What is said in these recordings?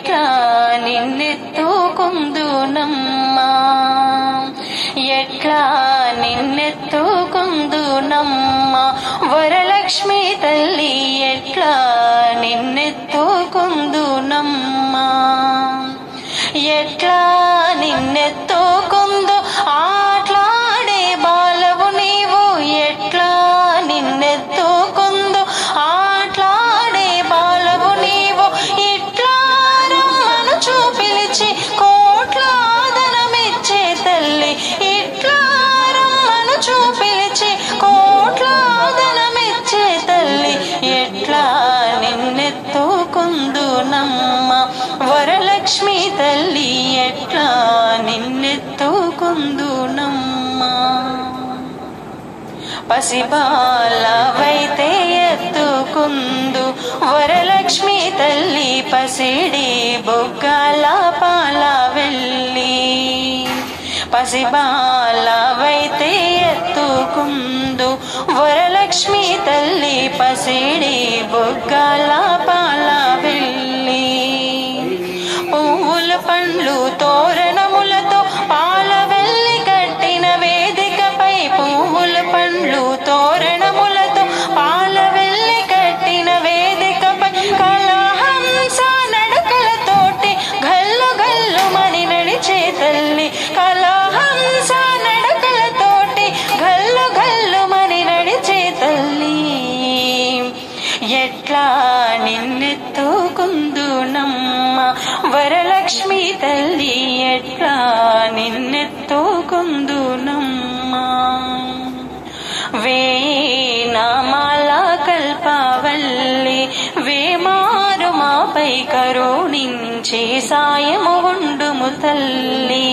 ఎట్లా నిన్నెత్తుకుందునమ్మా, ఎట్లా నిన్నెత్తుకుందునమ్మా, వరలక్ష్మి తల్లి ఎట్లా నిన్నెత్తుకుందునమ్మా, ఎట్లా నిన్నెత్తుకుందు ఆట్లాడే బాలవు నీవు, ఎట్లా నిన్నెత్తుకుందు ఆట్లాడే బాలవు నీవు, ఇట్లా రమ్మను చూపిలిచి కోట్లాదనమిచ్చే తల్లి, ఇట్లా రమ్మను చూపిలిచి కోట్లాదనమిచ్చే తల్లి, ఎట్లా నిన్నెత్తుకుందునమ్మా, వరలక్ష్మి తల్లి ఎట్లా నిన్నెత్తుకుందునమ్మా, పసిబాలవైతే ఎత్తుకుందు వరలక్ష్మి తల్లి, పసిడి బుగ్గల పాల వెళ్ళి, పసిబాలవైతే ఎత్తుకుందు వరలక్ష్మి తల్లి, పసిడి బుగ్గల పాల వెళ్ళి, పువ్వుల పండ్లు తోరణములతో పాల వెళ్ళి కట్టిన వేదికపై, పువ్వుల పండ్లు తోరణములతో పాల వెళ్ళి కట్టిన వేదికపై, కళహంస నడకలతోటి గల్లు గల్లుమని నడిచే తల్లి, కళహంస నడకలతోటి గల్లు గల్లుమని నడిచే తల్లి, ఎట్లా నిన్నెత్తుకుందునమ్మా, వరలక్ష్మి తల్లి ఎట్లా నిన్నెత్తుకుందునమ్మా, వేనామాల కల్పవల్లి వేమారు మాపై కరుణించే సాయము ఉండుము తల్లి,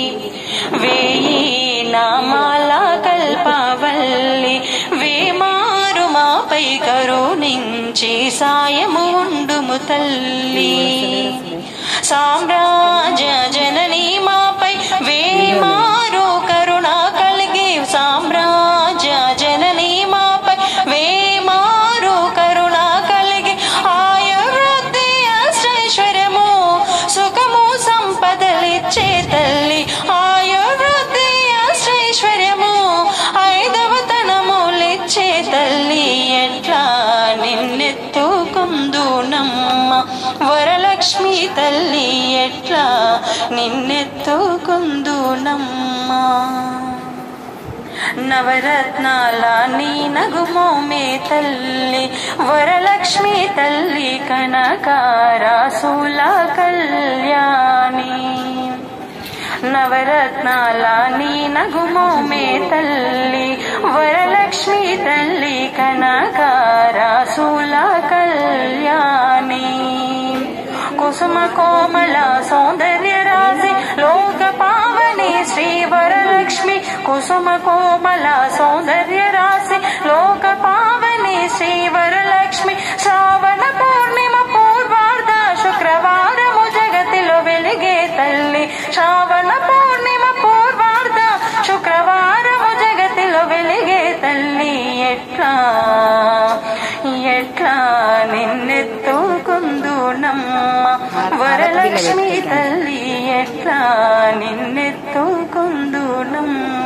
వేనామాల కల్పవల్లి వేమారు మాపై కరుణించే సాయము ఉండుము తల్లి, సామ్రాజ్య జననీ మాపై వేమారు కరుణ కలిగి, సామ్రాజ్య జననీ మాపై వేమారు కరుణ కలిగి, ఆయుర్వృద్ధి అష్టైశ్వర్యము సుఖము సంపదలిచ్చే తల్లి, ఆయుర్వృద్ధి అష్టైశ్వర్యము ఐదవతనములిచ్చే తల్లి, ఎట్లా నిన్నెత్తుకుందునమ్మా, వరలక్ష్మి తల్లి ఎట్లా నిన్నెత్తుకుందునమ్మా, నవరత్నాల నీ నగుమోమే తల్లి, వరలక్ష్మి తల్లి కనకారాసుల కళ్యాణి, నవరత్నాల నీ నగుమోమే తల్లి, వరలక్ష్మి తల్లి కనకారాసుల కళ్యాణి, కుసుమ కోమల సౌందర్య రాశి లోక పావని శ్రీ వరలక్ష్మి, కుసుమ కోమల సౌందర్య రాశి లోక పావని శ్రీ వరలక్ష్మి, శ్రావణ పూర్ణిమ పూర్వార్ధ శుక్రవారము జగతిలో వెలిగే తల్లి, శ్రావణ పూర్ణిమ పూర్వార్ధ శుక్రవారము జగతిలో వెలిగే తల్లి, ఎట్లా ఎట్లా నిన్నెత్తుకుందునమ్మా, వరలక్ష్మి తల్లి ఎట్లా నిన్నెత్తుకుందునమ్మా.